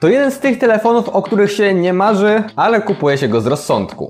To jeden z tych telefonów, o których się nie marzy, ale kupuje się go z rozsądku.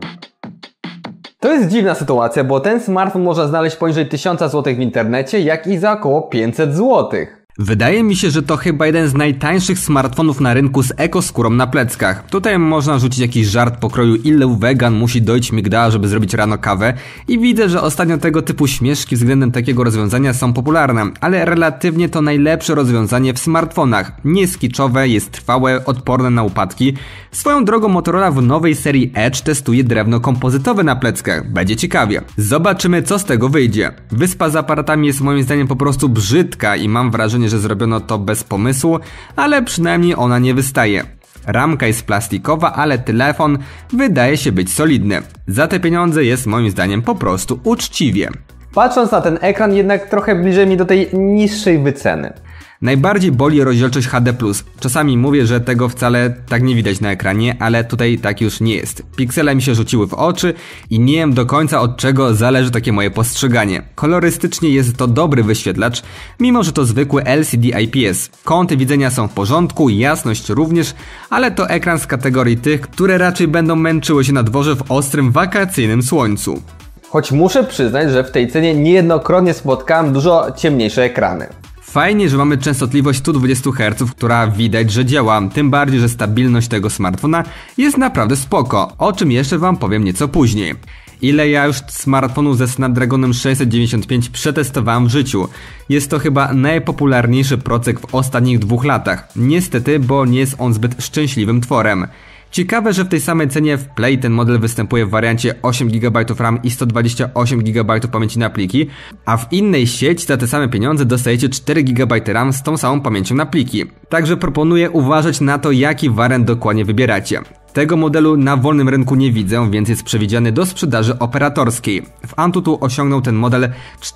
To jest dziwna sytuacja, bo ten smartfon można znaleźć poniżej 1000 zł w internecie, jak i za około 500 zł. Wydaje mi się, że to chyba jeden z najtańszych smartfonów na rynku z ekoskórą na pleckach. Tutaj można rzucić jakiś żart pokroju ilu wegan musi dojść migdała, żeby zrobić rano kawę i widzę, że ostatnio tego typu śmieszki względem takiego rozwiązania są popularne, ale relatywnie to najlepsze rozwiązanie w smartfonach. Nie jest kiczowe, jest trwałe, odporne na upadki. Swoją drogą Motorola w nowej serii Edge testuje drewno kompozytowe na pleckach. Będzie ciekawie. Zobaczymy, co z tego wyjdzie. Wyspa z aparatami jest moim zdaniem po prostu brzydka i mam wrażenie, że zrobiono to bez pomysłu, ale przynajmniej ona nie wystaje. Ramka jest plastikowa, ale telefon wydaje się być solidny. Za te pieniądze jest moim zdaniem po prostu uczciwie. Patrząc na ten ekran, jednak trochę bliżej mi do tej niższej wyceny. Najbardziej boli rozdzielczość HD+. Czasami mówię, że tego wcale tak nie widać na ekranie, ale tutaj tak już nie jest. Piksele mi się rzuciły w oczy i nie wiem do końca od czego zależy takie moje postrzeganie. Kolorystycznie jest to dobry wyświetlacz, mimo że to zwykły LCD IPS. Kąty widzenia są w porządku, jasność również, ale to ekran z kategorii tych, które raczej będą męczyły się na dworze w ostrym wakacyjnym słońcu. Choć muszę przyznać, że w tej cenie niejednokrotnie spotkałem dużo ciemniejsze ekrany. Fajnie, że mamy częstotliwość 120 Hz, która widać, że działa, tym bardziej, że stabilność tego smartfona jest naprawdę spoko, o czym jeszcze wam powiem nieco później. Ile ja już smartfonów ze Snapdragonem 695 przetestowałem w życiu. Jest to chyba najpopularniejszy procek w ostatnich 2 latach. Niestety, bo nie jest on zbyt szczęśliwym tworem. Ciekawe, że w tej samej cenie w Play ten model występuje w wariancie 8 GB RAM i 128 GB pamięci na pliki, a w innej sieci za te same pieniądze dostajecie 4 GB RAM z tą samą pamięcią na pliki. Także proponuję uważać na to, jaki wariant dokładnie wybieracie. Tego modelu na wolnym rynku nie widzę, więc jest przewidziany do sprzedaży operatorskiej. W Antutu osiągnął ten model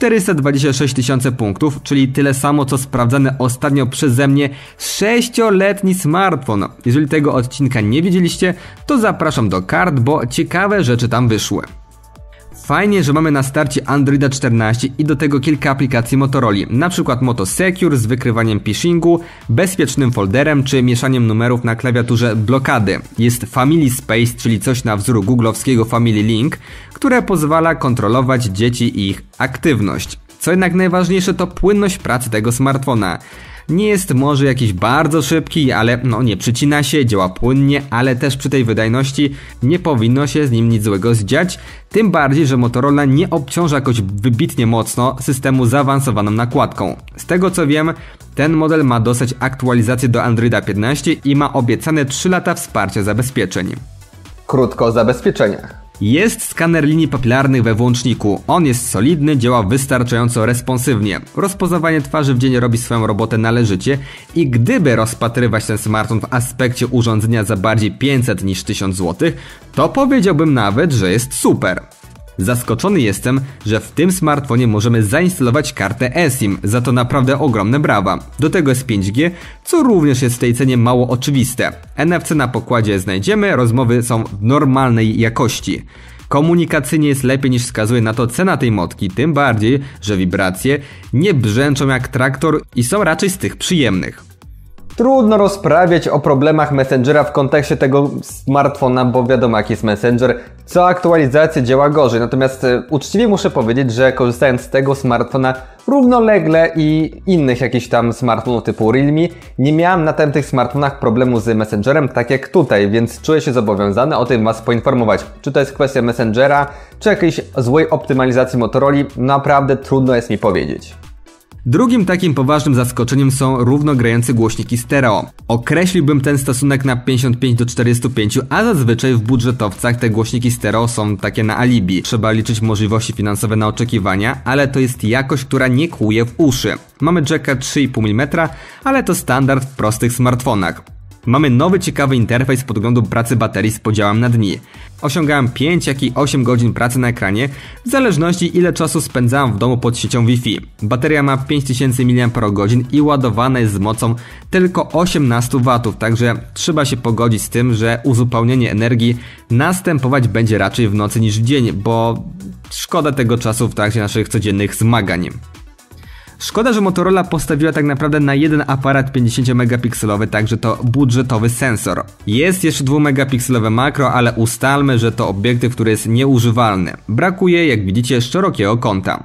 426 000 punktów, czyli tyle samo co sprawdzany ostatnio przeze mnie 6-letni smartfon. Jeżeli tego odcinka nie widzieliście, to zapraszam do kart, bo ciekawe rzeczy tam wyszły. Fajnie, że mamy na starcie Androida 14 i do tego kilka aplikacji Motorola, np. Moto Secure z wykrywaniem phishingu, bezpiecznym folderem czy mieszaniem numerów na klawiaturze blokady. Jest Family Space, czyli coś na wzór googlowskiego Family Link, które pozwala kontrolować dzieci i ich aktywność. Co jednak najważniejsze, to płynność pracy tego smartfona. Nie jest może jakiś bardzo szybki, ale nie przycina się, działa płynnie, ale też przy tej wydajności nie powinno się z nim nic złego zdziać, tym bardziej, że Motorola nie obciąża jakoś wybitnie mocno systemu zaawansowaną nakładką. Z tego co wiem, ten model ma dostać aktualizację do Androida 15 i ma obiecane 3 lata wsparcia zabezpieczeń. Krótko o zabezpieczeniach. Jest skaner linii papilarnych we włączniku. On jest solidny, działa wystarczająco responsywnie. Rozpoznawanie twarzy w dzień robi swoją robotę należycie i gdyby rozpatrywać ten smartfon w aspekcie urządzenia za bardziej 500 niż 1000 zł, to powiedziałbym nawet, że jest super. Zaskoczony jestem, że w tym smartfonie możemy zainstalować kartę eSIM, za to naprawdę ogromne brawa. Do tego jest 5G, co również jest w tej cenie mało oczywiste. NFC na pokładzie znajdziemy, rozmowy są w normalnej jakości. Komunikacyjnie jest lepiej niż wskazuje na to cena tej motki, tym bardziej, że wibracje nie brzęczą jak traktor i są raczej z tych przyjemnych. Trudno rozprawiać o problemach Messengera w kontekście tego smartfona, bo wiadomo jaki jest Messenger, co aktualizacja działa gorzej. Natomiast uczciwie muszę powiedzieć, że korzystając z tego smartfona równolegle i innych jakichś tam smartfonów typu Realme, nie miałem na tamtych smartfonach problemu z Messengerem, tak jak tutaj, więc czuję się zobowiązany o tym Was poinformować. Czy to jest kwestia Messengera, czy jakiejś złej optymalizacji Motorola, naprawdę trudno jest mi powiedzieć. Drugim takim poważnym zaskoczeniem są równogrające głośniki stereo. Określiłbym ten stosunek na 55:45, a zazwyczaj w budżetowcach te głośniki stereo są takie na alibi. Trzeba liczyć możliwości finansowe na oczekiwania, ale to jest jakość, która nie kłuje w uszy. Mamy jacka 3,5 mm, ale to standard w prostych smartfonach. Mamy nowy ciekawy interfejs pod względem pracy baterii z podziałem na dni. Osiągałem 5 jak i 8 godzin pracy na ekranie, w zależności ile czasu spędzałem w domu pod siecią Wi-Fi. Bateria ma 5000 mAh i ładowana jest z mocą tylko 18 W, także trzeba się pogodzić z tym, że uzupełnienie energii następować będzie raczej w nocy niż w dzień, bo szkoda tego czasu w trakcie naszych codziennych zmagań. Szkoda, że Motorola postawiła tak naprawdę na jeden aparat 50-megapikselowy, także to budżetowy sensor. Jest jeszcze 2-megapikselowe makro, ale ustalmy, że to obiektyw, który jest nieużywalny. Brakuje, jak widzicie, szerokiego kąta.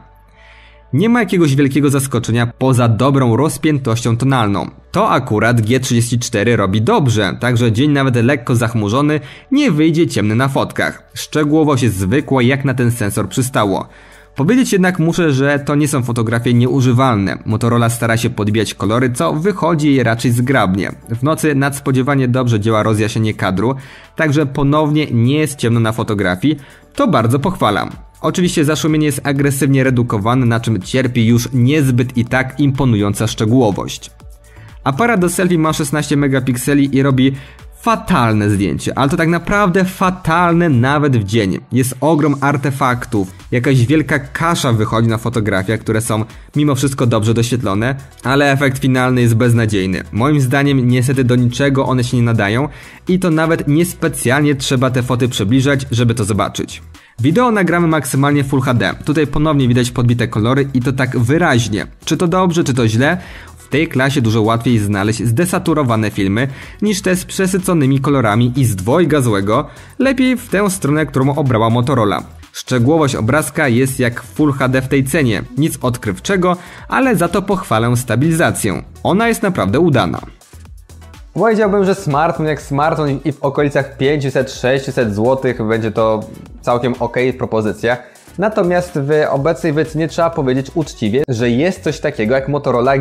Nie ma jakiegoś wielkiego zaskoczenia poza dobrą rozpiętością tonalną. To akurat G34 robi dobrze, także dzień nawet lekko zachmurzony nie wyjdzie ciemny na fotkach. Szczegółowość jest zwykła, jak na ten sensor przystało. Powiedzieć jednak muszę, że to nie są fotografie nieużywalne. Motorola stara się podbijać kolory, co wychodzi jej raczej zgrabnie. W nocy nadspodziewanie dobrze działa rozjaśnienie kadru, także ponownie nie jest ciemno na fotografii, to bardzo pochwalam. Oczywiście zaszumienie jest agresywnie redukowane, na czym cierpi już niezbyt i tak imponująca szczegółowość. Aparat do selfie ma 16 megapikseli i robi fatalne zdjęcie, ale to tak naprawdę fatalne nawet w dzień. Jest ogrom artefaktów, jakaś wielka kasza wychodzi na fotografiach, które są mimo wszystko dobrze doświetlone, ale efekt finalny jest beznadziejny. Moim zdaniem niestety do niczego one się nie nadają i to nawet niespecjalnie trzeba te foty przybliżać, żeby to zobaczyć. Wideo nagramy maksymalnie Full HD. Tutaj ponownie widać podbite kolory i to tak wyraźnie. Czy to dobrze, czy to źle? W tej klasie dużo łatwiej znaleźć zdesaturowane filmy niż te z przesyconymi kolorami i z dwojga złego. Lepiej w tę stronę, którą obrała Motorola. Szczegółowość obrazka jest jak Full HD w tej cenie. Nic odkrywczego, ale za to pochwalę stabilizację. Ona jest naprawdę udana. Powiedziałbym, że smartfon jak smartfon i w okolicach 500-600 zł będzie to całkiem ok propozycja. Natomiast w obecnej wycenie trzeba powiedzieć uczciwie, że jest coś takiego jak Motorola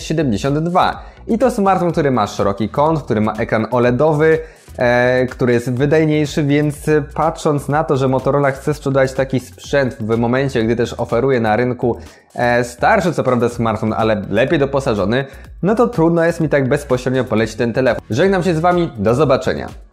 G72. I to smartfon, który ma szeroki kąt, który ma ekran OLEDowy, który jest wydajniejszy, więc patrząc na to, że Motorola chce sprzedawać taki sprzęt w momencie, gdy też oferuje na rynku starszy co prawda smartfon, ale lepiej doposażony, no to trudno jest mi tak bezpośrednio polecić ten telefon. Żegnam się z Wami, do zobaczenia.